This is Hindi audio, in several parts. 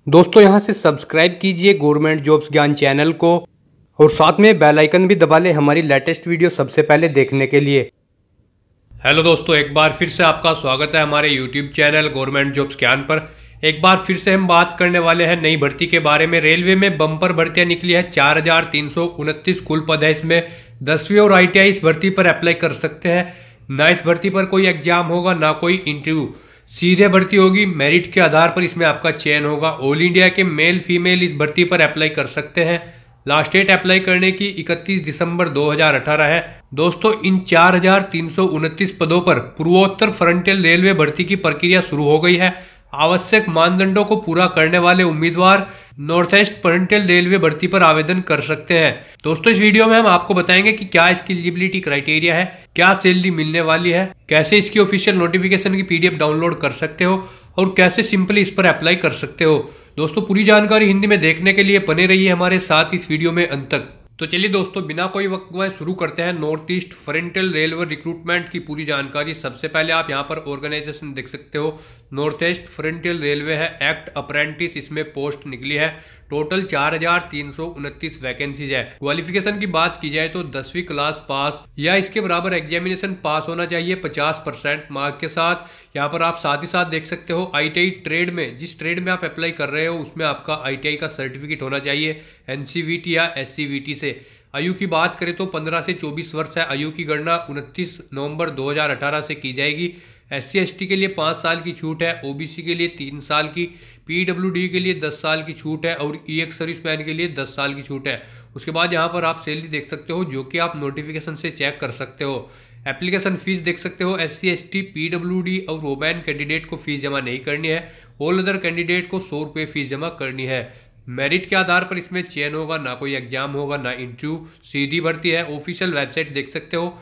दोस्तों यहाँ से सब्सक्राइब कीजिए गवर्नमेंट जॉब्स ज्ञान चैनल को और साथ में बेल आइकन भी दबा लें हमारी लेटेस्ट वीडियो सबसे पहले देखने के लिए। हेलो दोस्तों, एक बार फिर से आपका स्वागत है हमारे यूट्यूब चैनल गवर्नमेंट जॉब्स ज्ञान पर। एक बार फिर से हम बात करने वाले हैं नई भर्ती के बारे में। रेलवे में बम्पर भर्तियां निकली है, 4329 कुल पद है। इसमें 10वीं और ITI इस भर्ती पर अप्लाई कर सकते हैं। ना इस भर्ती पर कोई एग्जाम होगा ना कोई इंटरव्यू, सीधे भर्ती होगी। मेरिट के आधार पर इसमें आपका चयन होगा। ऑल इंडिया के मेल फीमेल इस भर्ती पर अप्लाई कर सकते हैं। लास्ट डेट अप्लाई करने की 31 दिसंबर 2018 है। दोस्तों इन 4329 पदों पर पूर्वोत्तर फ्रंटियल रेलवे भर्ती की प्रक्रिया शुरू हो गई है। आवश्यक मानदंडों को पूरा करने वाले उम्मीदवार नॉर्थ ईस्ट फ्रंटियल रेलवे भर्ती पर आवेदन कर सकते हैं। दोस्तों इस वीडियो में हम आपको बताएंगे कि क्या इसकी एलिजिबिलिटी क्राइटेरिया है, क्या सैलरी मिलने वाली है, कैसे इसकी ऑफिशियल नोटिफिकेशन की PDF डाउनलोड कर सकते हो और कैसे सिंपली इस पर अप्लाई कर सकते हो। दोस्तों पूरी जानकारी हिंदी में देखने के लिए बने रहिए हमारे साथ इस वीडियो में अंत तक। तो चलिए दोस्तों बिना कोई वक्त गवाए शुरू करते हैं North East Frontier Railway recruitment की पूरी जानकारी। सबसे पहले आप यहां पर ऑर्गेनाइजेशन देख सकते हो, नॉर्थ ईस्ट फ्रंटियल रेलवे है। एक्ट अप्रेंटिस इसमें पोस्ट निकली है। टोटल 4329 वैकेंसीज है। क्वालिफिकेशन की बात की जाए तो 10वीं क्लास पास या इसके बराबर एग्जामिनेशन पास होना चाहिए 50% मार्क के साथ। यहाँ पर आप साथ ही साथ देख सकते हो ITI ट्रेड में, जिस ट्रेड में आप अप्लाई कर रहे हो उसमें आपका ITI का सर्टिफिकेट होना चाहिए NCVT या SCVT से। आयु की बात करें तो 15 से 24 वर्ष है। आयु की गणना 29 नवंबर 2018 से की जाएगी। SC ST के लिए 5 साल की छूट है, OBC के लिए 3 साल की, PWD के लिए 10 साल की छूट है और EX सर्विसमैन के लिए 10 साल की छूट है। उसके बाद यहाँ पर आप सैलरी देख सकते हो जो कि आप नोटिफिकेशन से चेक कर सकते हो। एप्लीकेशन फीस देख सकते हो, SC ST PWD और वोमेन कैंडिडेट को फीस जमा नहीं करनी है। ऑल अदर कैंडिडेट को 100 रुपये फीस जमा करनी है। मेरिट के आधार पर इसमें चयन होगा, ना कोई एग्जाम होगा ना इंटरव्यू, सीधी भर्ती है। ऑफिशियल वेबसाइट देख सकते हो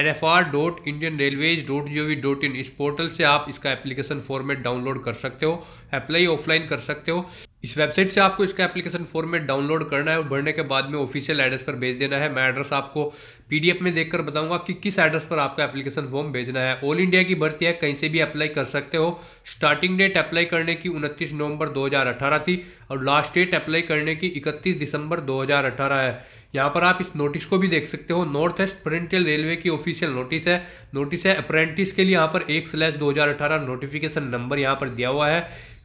nfr.indianrailways.gov.in। इस पोर्टल से आप इसका एप्लीकेशन फॉर्मेट डाउनलोड कर सकते हो, अप्लाई ऑफलाइन कर सकते हो। इस वेबसाइट से आपको इसका एप्लीकेशन फॉर्मेट डाउनलोड करना है और भरने के बाद में ऑफिशियल एड्रेस पर भेज देना है। मैं एड्रेस आपको PDF में देखकर बताऊंगा कि किस एड्रेस पर आपका एप्लीकेशन फॉर्म भेजना है। ऑल इंडिया की भर्ती है, कहीं से भी अप्लाई कर सकते हो। स्टार्टिंग डेट अप्लाई करने की 29 नवंबर 2018 थी और लास्ट डेट अप्लाई करने की 31 दिसंबर 2018 है। यहाँ पर आप इस नोटिस को भी देख सकते हो, नॉर्थ ईस्ट फ्रंटियल रेलवे की ऑफिशियल नोटिस है अप्रेंटिस के लिए। यहाँ पर 1/2018 नोटिफिकेशन नंबर यहाँ पर दिया हुआ है।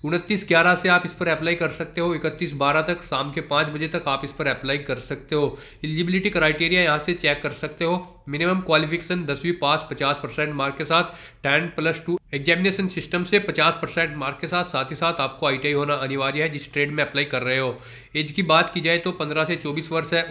29/11 से आप इस पर अप्लाई कर सकते हो। 31/12 तक शाम के 5 बजे तक आप इस पर अप्लाई कर सकते हो। एलिजिबिलिटी क्राइटेरिया यहाँ से चेक कर सकते हो। मिनिमम क्वालिफिकेशन 10वीं पास 50% मार्क के साथ, 10+2 एग्जामिनेशन सिस्टम से 50% मार्क के साथ ही साथ आपको ITI होना अनिवार्य है जिस ट्रेड में अप्लाई कर रहे हो। एज की बात की जाए तो 15 से 24 वर्ष है।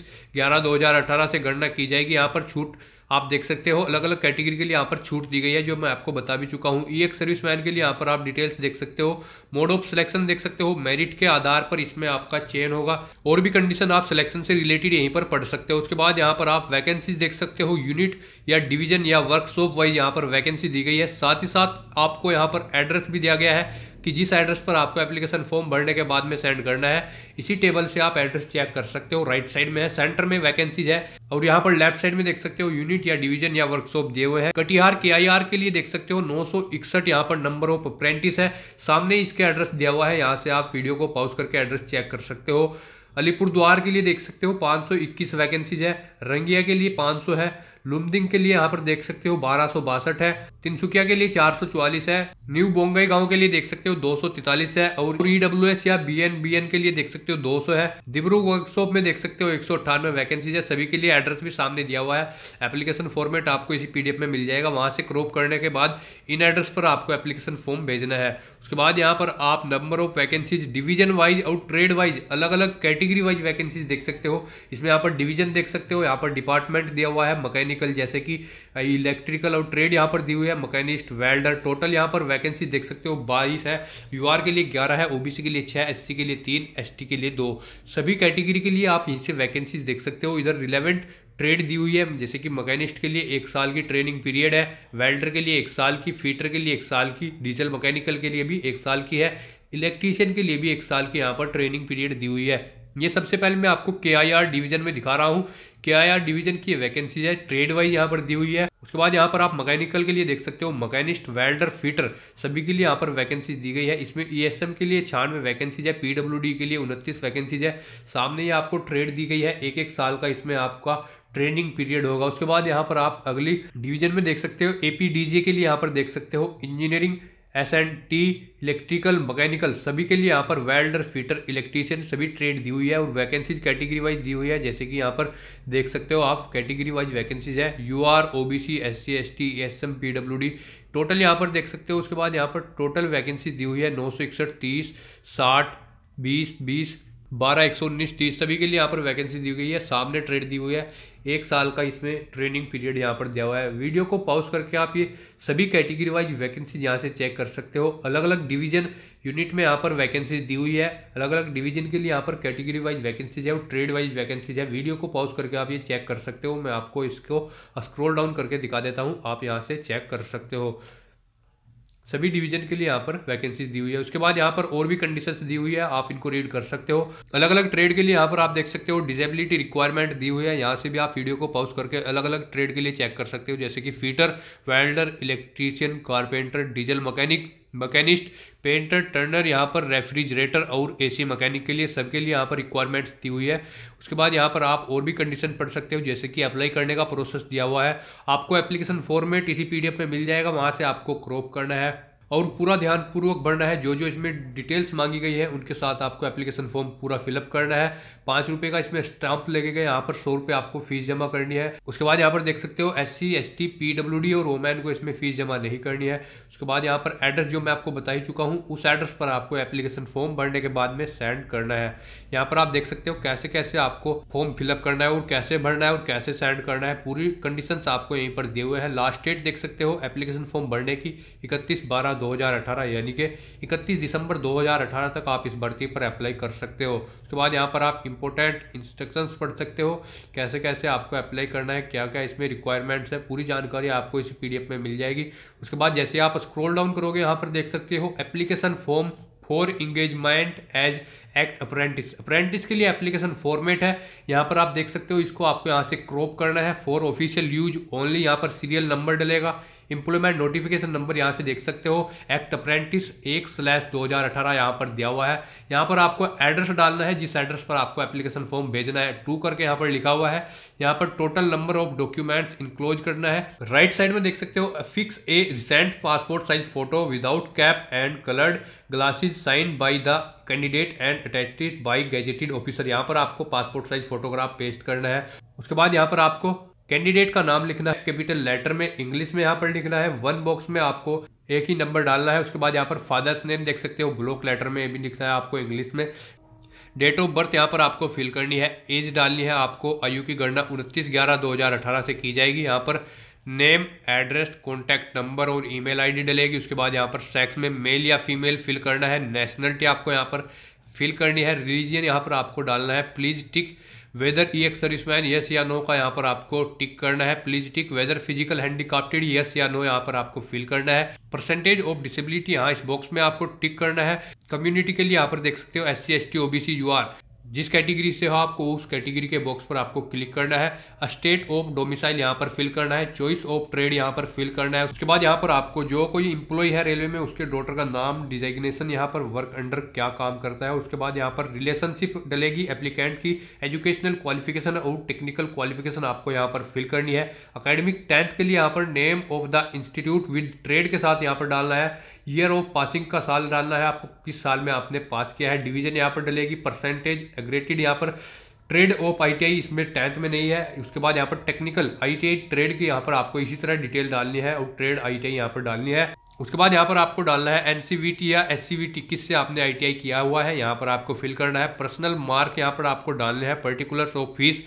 29/11/2018 से गणना की जाएगी। यहाँ पर छूट आप देख सकते हो, अलग अलग कैटेगरी के लिए यहाँ पर छूट दी गई है जो मैं आपको बता भी चुका हूँ। EX सर्विसमैन के लिए यहाँ पर आप डिटेल्स देख सकते हो। मोड ऑफ सिलेक्शन देख सकते हो, मेरिट के आधार पर इसमें आपका चयन होगा। और भी कंडीशन आप सिलेक्शन से रिलेटेड यहीं पर पढ़ सकते हो। उसके बाद यहाँ पर आप वैकेंसीज देख सकते हो, यूनिट या डिवीजन या वर्कशॉप वाइज यहाँ पर वैकेंसी दी गई है। साथ ही साथ आपको यहाँ पर एड्रेस भी दिया गया है कि जिस एड्रेस पर आपको एप्लीकेशन फॉर्म भरने के बाद में सेंड करना है। इसी टेबल से आप एड्रेस चेक कर सकते हो। राइट साइड में है, सेंटर में वैकेंसीज है और यहाँ पर लेफ्ट साइड में देख सकते हो यूनिट या डिवीजन या वर्कशॉप दिए हुए हैं। कटिहार KIR के लिए देख सकते हो 961 यहाँ पर नंबर ऑफ अप्रेंटिस है। सामने इसके एड्रेस दिया हुआ है, यहाँ से आप वीडियो को पॉज करके एड्रेस चेक कर सकते हो। अलीपुरद्वार के लिए देख सकते हो 521 वैकेंसीज है। रंगिया के लिए 500 है। लुमदिंग के लिए यहाँ पर देख सकते हो 1262 है। तिनसुकिया के लिए 444 है। न्यू बोंगई गांव के लिए देख सकते हो 243 है और EWS या BN के लिए देख सकते हो 200 है। डिब्रू वर्कशॉप में देख सकते हो 198 वैकेंसीज है। सभी के लिए एड्रेस भी सामने दिया हुआ है। एप्लीकेशन फॉर्मेट आपको इसी PDF में मिल जाएगा। वहां से क्रॉप करने के बाद इन एड्रेस पर आपको एप्लीकेशन फॉर्म भेजना है। उसके बाद यहाँ पर आप number of vacancies division wise और ट्रेड वाइज, अलग अलग कैटेगरी वाइज वैकेंसीज देख सकते हो। इसमें यहाँ पर डिवीजन देख सकते हो, यहाँ पर डिपार्टमेंट दिया हुआ है, मैकेनिकल जैसे कि इलेक्ट्रिकल और ट्रेड यहाँ पर दी हुई है, मैकेनिस्ट, वेल्डर। टोटल यहाँ पर वैकेंसी देख सकते हो 22 है। UR के लिए 11 है, OBC के लिए 6, SC के लिए 3, ST के लिए 2। सभी कैटेगरी के लिए आप यहीं से वैकेंसीज देख सकते हो। इधर रिलेवेंट ट्रेड दी हुई है, जैसे कि मैकेनिस्ट के लिए 1 साल की ट्रेनिंग पीरियड है, वेल्डर के लिए 1 साल की, फीटर के लिए 1 साल की, डीजल मैकेनिकल के लिए भी 1 साल की है, इलेक्ट्रीशियन के लिए भी 1 साल की यहाँ पर ट्रेनिंग पीरियड दी हुई है। ये सबसे पहले मैं आपको KIR डिवीजन में दिखा रहा हूँ। KIR डिवीजन की वैकेंसीज है, ट्रेड वाइज यहाँ पर दी हुई है। उसके बाद यहाँ पर आप मैकेनिकल के लिए देख सकते हो, मैकेनिस्ट, वेल्डर, फिटर सभी के लिए यहाँ पर वैकेंसीज दी गई है। इसमें ESM के लिए 96 वैकेंसीज है, PWD के लिए 29 वैकेंसीज है। सामने ये आपको ट्रेड दी गई है, एक एक साल का इसमें आपका ट्रेनिंग पीरियड होगा। उसके बाद यहाँ पर आप अगली डिवीजन में देख सकते हो, APDJ के लिए यहाँ पर देख सकते हो, इंजीनियरिंग, SNT, इलेक्ट्रिकल, मैकेनिकल सभी के लिए यहाँ पर वेल्डर, फिटर, इलेक्ट्रीशियन सभी ट्रेड दी हुई है। और वैकेंसीज कैटेगरी वाइज दी हुई है, जैसे कि यहाँ पर देख सकते हो आप, कैटेगरी वाइज वैकेंसीज है, UR, OBC, SC, ST, ESM, PWD total यहाँ पर देख सकते हो। उसके बाद यहाँ पर टोटल वैकेंसीज दी हुई है 961, 30, 60, 20, 20, 12, 119, 30 सभी के लिए यहाँ पर वैकेंसी दी गई है। सामने ट्रेड दी हुई है, एक साल का इसमें ट्रेनिंग पीरियड यहाँ पर दिया हुआ है। वीडियो को पॉज करके आप ये सभी कैटेगरी वाइज वैकेंसी यहाँ से चेक कर सकते हो। अलग अलग डिवीजन यूनिट में यहाँ पर वैकेंसीज दी हुई है, अलग अलग डिवीजन के लिए यहाँ पर कैटेगरी वाइज वैकेंसीज है और ट्रेड वाइज वैकेंसीज है। वीडियो को पॉज करके आप ये चेक कर सकते हो। मैं आपको इसको स्क्रॉल डाउन करके दिखा देता हूँ, आप यहाँ से चेक कर सकते हो। सभी डिवीजन के लिए यहाँ पर वैकेंसीज दी हुई है। उसके बाद यहाँ पर और भी कंडीशंस दी हुई है, आप इनको रीड कर सकते हो। अलग अलग ट्रेड के लिए यहाँ पर आप देख सकते हो डिसेबिलिटी रिक्वायरमेंट दी हुई है, यहाँ से भी आप वीडियो को पॉज करके अलग अलग ट्रेड के लिए चेक कर सकते हो, जैसे कि fitter, welder, electrician, carpenter, diesel mechanic, machinist, painter, turner, यहाँ पर रेफ्रिजरेटर और AC मैकेनिक के लिए सबके लिए यहाँ पर रिक्वायरमेंट्स दी हुई है। उसके बाद यहाँ पर आप और भी कंडीशन पढ़ सकते हो, जैसे कि अप्लाई करने का प्रोसेस दिया हुआ है। आपको एप्लीकेशन फॉर्मेट इसी PDF में मिल जाएगा, वहाँ से आपको क्रॉप करना है और पूरा ध्यान पूर्वक भरना है। जो जो इसमें डिटेल्स मांगी गई है उनके साथ आपको एप्लीकेशन फॉर्म पूरा फिलअप करना है। 5 रुपये का इसमें स्टाम्प लगेगा, यहाँ पर 100 रुपये आपको फीस जमा करनी है। उसके बाद यहाँ पर देख सकते हो SC, ST, PWD और वोमेन को इसमें फीस जमा नहीं करनी है। उसके बाद यहाँ पर एड्रेस जो मैं आपको बता ही चुका हूँ, उस एड्रेस पर आपको एप्लीकेशन फॉर्म भरने के बाद में सेंड करना है। यहाँ पर आप देख सकते हो कैसे कैसे आपको फॉर्म फिलअप करना है और कैसे भरना है और कैसे सेंड करना है, पूरी कंडीशंस आपको यहीं पर दिए हुए हैं। लास्ट डेट देख सकते हो एप्लीकेशन फॉर्म भरने की 31/12/2018 यानी कि 31 दिसंबर 2018 तक आप इस भर्ती पर अप्लाई कर सकते हो। उसके बाद यहाँ पर आप इंपॉर्टेंट इंस्ट्रक्शंस पढ़ सकते हो, कैसे कैसे आपको अप्लाई करना है, क्या क्या इसमें रिक्वायरमेंट्स है, पूरी जानकारी आपको इस PDF में मिल जाएगी। उसके बाद जैसे आप स्क्रॉल डाउन करोगे, यहाँ पर देख सकते हो application form for engagement as act apprentice. Apprentice के लिए एप्लीकेशन फॉर्मेट है, यहाँ पर आप देख सकते हो। इसको आपको यहाँ से क्रॉप करना है, फॉर ऑफिशियल यूज ओनली। यहाँ पर सीरियल नंबर डलेगा, इंप्लॉयमेंट नोटिफिकेशन नंबर यहाँ से देख सकते हो, एक्ट अप्रेंटिस 1/2018 यहाँ पर दिया हुआ है। यहाँ पर आपको एड्रेस डालना है, जिस एड्रेस पर आपको एप्लीकेशन फॉर्म भेजना है, 2 करके यहाँ पर लिखा हुआ है। यहाँ पर total number of documents enclose करना है। राइट साइड में देख सकते हो fix a recent passport size photo without cap and coloured glasses sign by the candidate and attested by gazetted officer. यहाँ पर आपको पासपोर्ट साइज फोटोग्राफ पेस्ट करना है। उसके बाद यहाँ पर आपको कैंडिडेट का नाम लिखना है, कैपिटल लेटर में इंग्लिश में यहाँ पर लिखना है। 1 बॉक्स में आपको एक ही नंबर डालना है। उसके बाद यहाँ पर फादर्स नेम देख सकते हो, ब्लॉक लेटर में भी लिखना है आपको इंग्लिश में। डेट ऑफ बर्थ यहाँ पर आपको फिल करनी है, एज डालनी है आपको। आयु की गणना 29/11/2018 से की जाएगी। यहाँ पर नेम, एड्रेस, कॉन्टैक्ट नंबर और ईमेल ID डलेगी। उसके बाद यहाँ पर सेक्स में मेल या फीमेल फिल करना है। नेशनलिटी आपको यहाँ पर फिल करनी है। रिलीजन यहाँ पर आपको डालना है। Please tick whether EX serviceman yes या नो का यहाँ पर आपको टिक करना है। Please tick whether physical handicapped yes या नो यहाँ पर आपको फिल करना है। परसेंटेज ऑफ डिसेबिलिटी यहाँ इस बॉक्स में आपको टिक करना है। कम्युनिटी के लिए यहाँ पर देख सकते हो SC, ST, OBC, UR जिस कैटेगरी से हो आपको उस कैटेगरी के बॉक्स पर आपको क्लिक करना है। स्टेट ऑफ डोमिसाइल यहाँ पर फिल करना है। चॉइस ऑफ ट्रेड यहाँ पर फिल करना है। उसके बाद यहाँ पर आपको जो कोई इंप्लॉय है रेलवे में उसके डॉटर का नाम, डिजिग्नेशन, यहाँ पर वर्क अंडर क्या काम करता है। उसके बाद यहाँ पर रिलेशनशिप डलेगी, एप्लीकेंट की एजुकेशनल क्वालिफिकेशन और टेक्निकल क्वालिफिकेशन आपको यहाँ पर फिल करनी है। अकेडमिक 10th के लिए यहाँ पर name of the institute with trade के साथ यहाँ पर डालना है। ईयर ऑफ पासिंग का साल डालना है, आपको किस साल में आपने पास किया है। डिवीजन यहाँ पर डलेगी। परसेंटेज एग्रेटेड यहाँ पर ट्रेड ऑफ ITI इसमें 10th में नहीं है। उसके बाद यहाँ पर टेक्निकल ITI ट्रेड की यहाँ पर आपको इसी तरह डिटेल डालनी है और ट्रेड ITI यहाँ पर डालनी है। उसके बाद यहाँ पर आपको डालना है NCVT या SCVT किससे आपने ITI किया हुआ है, यहाँ पर आपको फिल करना है। पर्सनल मार्क यहाँ पर आपको डालने हैं। पर्टिकुलर्स ऑफ फीस,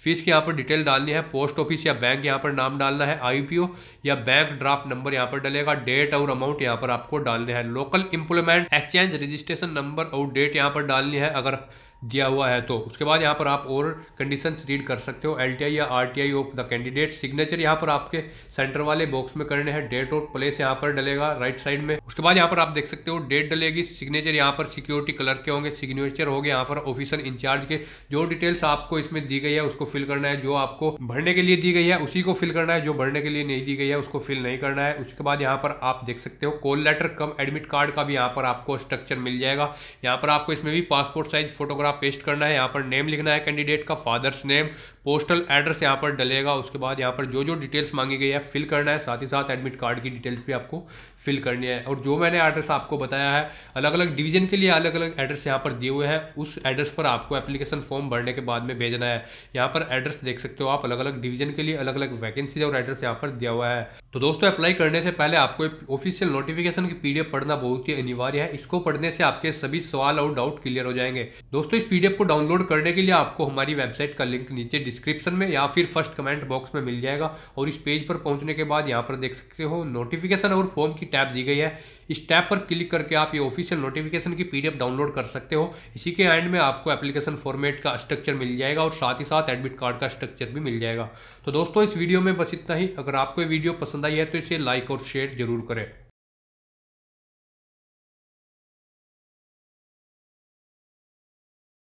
फीस की यहाँ पर डिटेल डालनी है, पोस्ट ऑफिस या बैंक यहाँ पर नाम डालना है, IPO या बैंक ड्राफ्ट नंबर यहाँ पर डलेगा, डेट और अमाउंट यहाँ पर आपको डालने हैं, local employment exchange registration number और डेट यहाँ पर डालनी है अगर दिया हुआ है तो। उसके बाद यहाँ पर आप और कंडीशंस रीड कर सकते हो, LTI या RTI of the candidate. Signature यहाँ पर आपके सेंटर वाले बॉक्स में करने हैं, डेट और प्लेस यहाँ पर डलेगा राइट साइड में। उसके बाद यहाँ पर आप देख सकते हो डेट डलेगी, सिग्नेचर यहाँ पर सिक्योरिटी कलर के होंगे, सिग्नेचर हो गए यहाँ पर ऑफिसर इंचार्ज के। जो डिटेल्स आपको इसमें दी गई है उसको फिल करना है, जो आपको भरने के लिए दी गई है उसी को फिल करना है, जो भरने के लिए नहीं दी गई है उसको फिल नहीं करना है। उसके बाद यहाँ पर आप देख सकते हो call letter cum admit card का भी यहाँ पर आपको स्ट्रक्चर मिल जाएगा। यहाँ पर आपको इसमें भी पासपोर्ट साइज फोटोग्राफ पेस्ट करना है, यहाँ पर नेम लिखना है कैंडिडेट का, फादर्स नेम, पोस्टल एड्रेस यहाँ पर डलेगा। उसके बाद यहाँ पर जो जो डिटेल्स मांगी गई है फिल करना है, साथ ही साथ एडमिट कार्ड की डिटेल्स भी आपको फिल करनी है। और जो मैंने एड्रेस आपको बताया है, अलग अलग डिवीजन के लिए अलग अलग एड्रेस यहाँ पर दिए हुए हैं, उस एड्रेस पर आपको एप्लीकेशन फॉर्म भरने के बाद में भेजना है। यहाँ पर एड्रेस देख सकते हो आप, अलग अलग डिवीजन के लिए अलग अलग वैकेंसीज और एड्रेस यहाँ पर दिया हुआ है। तो दोस्तों अप्लाई करने से पहले आपको ऑफिशियल नोटिफिकेशन की PDF पढ़ना बहुत ही अनिवार्य है। इसको पढ़ने से आपके सभी सवाल और डाउट क्लियर हो जाएंगे। दोस्तों इस PDF को डाउनलोड करने के लिए आपको हमारी वेबसाइट का लिंक नीचे डिस्क्रिप्शन में या फिर फर्स्ट कमेंट बॉक्स में मिल जाएगा। और इस पेज पर पहुंचने के बाद यहाँ पर देख सकते हो नोटिफिकेशन और फॉर्म की टैब दी गई है। इस टैब पर क्लिक करके आप ये ऑफिशियल नोटिफिकेशन की PDF डाउनलोड कर सकते हो। इसी के एंड में आपको एप्लीकेशन फॉर्मेट का स्ट्रक्चर मिल जाएगा और साथ ही साथ एडमिट कार्ड का स्ट्रक्चर भी मिल जाएगा। तो दोस्तों इस वीडियो में बस इतना ही। अगर आपको ये वीडियो पसंद आई है तो इसे लाइक और शेयर जरूर करें।